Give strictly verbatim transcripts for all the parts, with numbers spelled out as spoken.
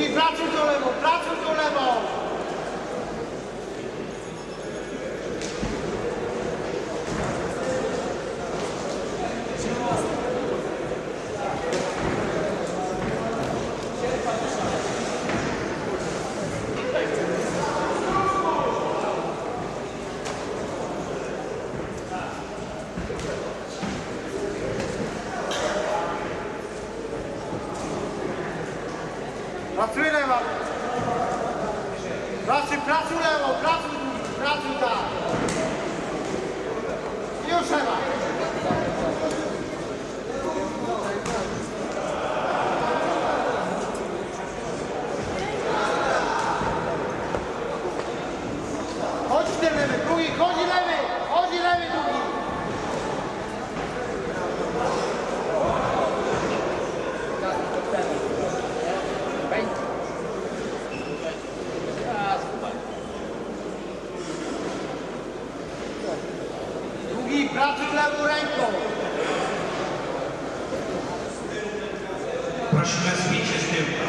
Drugi, pracuj do lewą, pracuj do lewą. Pracuj lewą. Pracuj, pracuj lewą, pracuj drugi, pracuj tak. I już lewa. Chodź ten lewy, drugi, chodzi lewy, chodzi lewy drugi. Drugi, pracuj lewą ręką. Prosimy o zbicie z tyłka.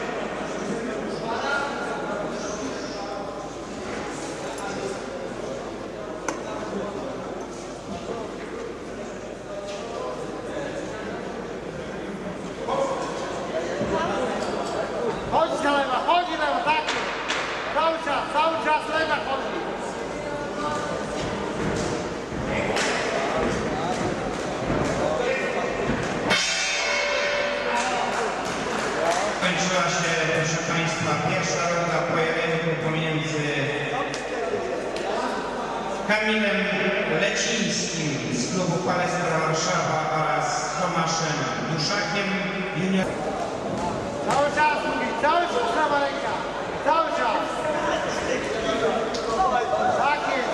Chodź za lewa, chodzi lewa, tak jest. Cały czas, cały czas lewa chodzi. Kończyła się, proszę Państwa, pierwsza runda pojedynku pomiędzy Kamilem Lecińskim z klubu Palestra Warszawa oraz Tomaszem Duszakiem junior. Cały czas drugi, cały czas prawa ręka. Cały czas. Tak jest.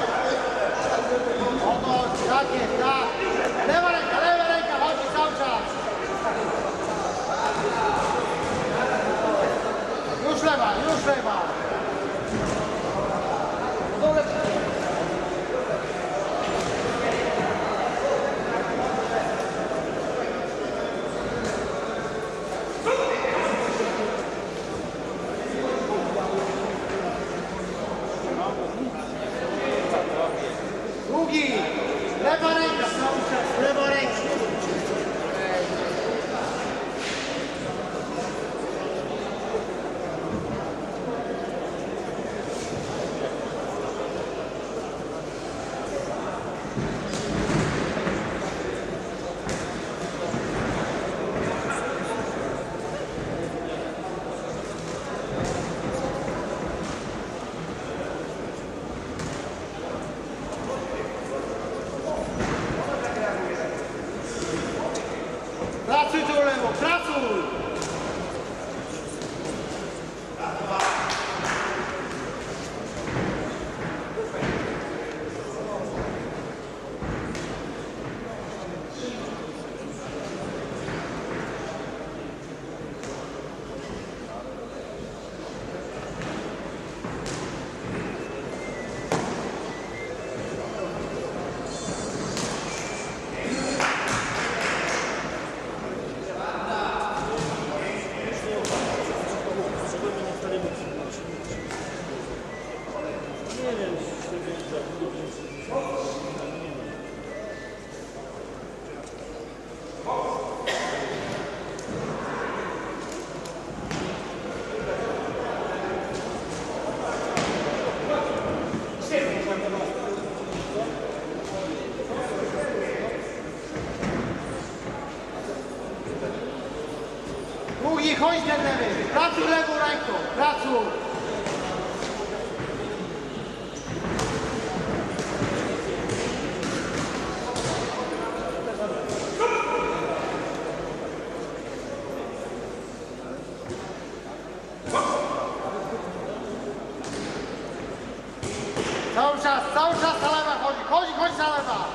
Oto, tak jest, tak. Lewa ręka, lewa ręka, chodzi cały czas. Już lewa, już lewa. Drugi, lewa ręka, cały czas, lewa ręka. Pracuj do lewo, pracuj! Drugi, chodź ten lewy, pracuj lewą ręką, pracuj! Cały czas, cały czas za lewa chodzi, chodzi, chodź za lewa!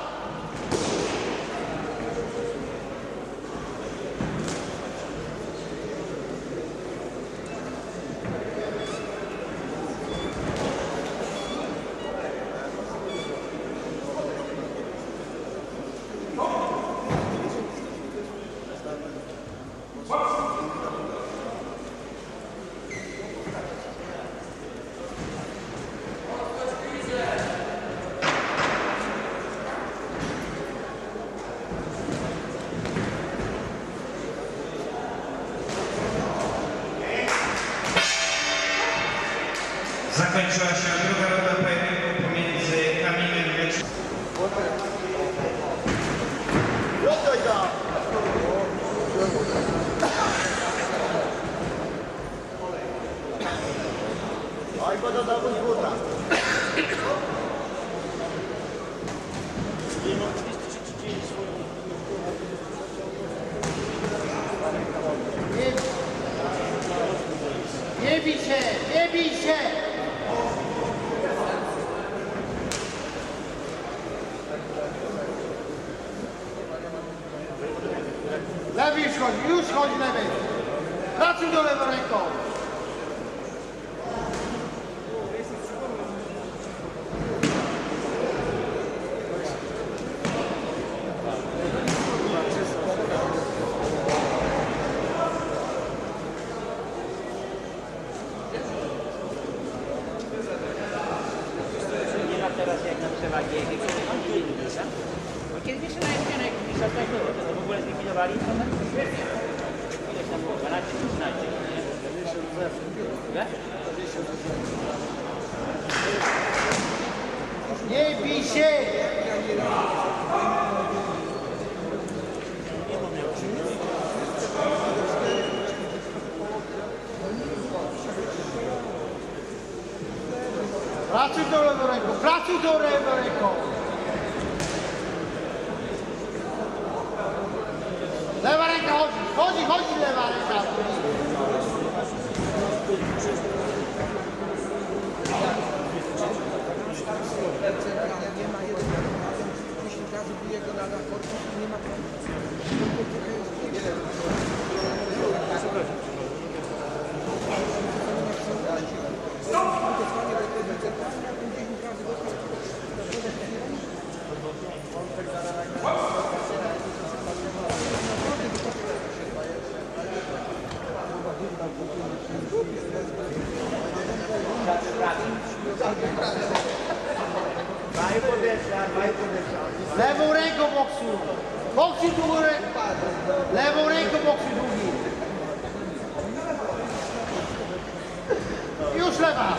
Oj, bo do domu z buta. Nie, nie bij się, nie bij się! Lewy już chodzi, już chodzi lewy. Pracuj do lewą ręką. Teraz jak na przewagi, jak bo kiedy jeszcze na jedynkę pisał, tak było, to w ogóle zlikwidowali, to tak świetnie. Ileś tam było, dwanaście, trzynaście, nie? Nie bij się! Pracuj do lewą ręką, pracuj do lewą ręką! Lewa ręka chodzi, chodzi, chodzi lewa ręka! Nie ma jeden, dziesięć razy bije go na korpus i nie ma Lewą ręką boksuj! Boksuj drugą ręką! Lewą ręką boksuj drugi! Już lewa!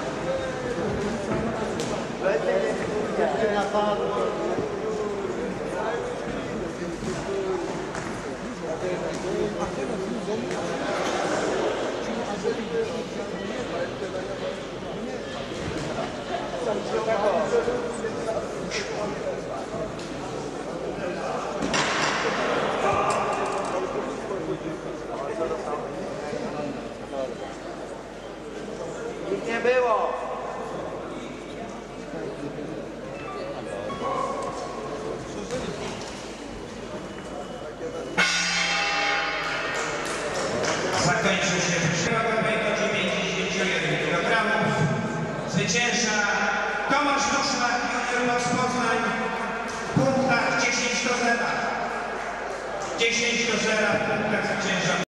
Nic nie było. Zakończył się przełagowej do dziewięćdziesięciu jeden kilogramów. Zwycięża Tomasz Duszlak, junior z Poznań w punktach dziesięć do zera. dziesięć do zera w punktach zwycięża.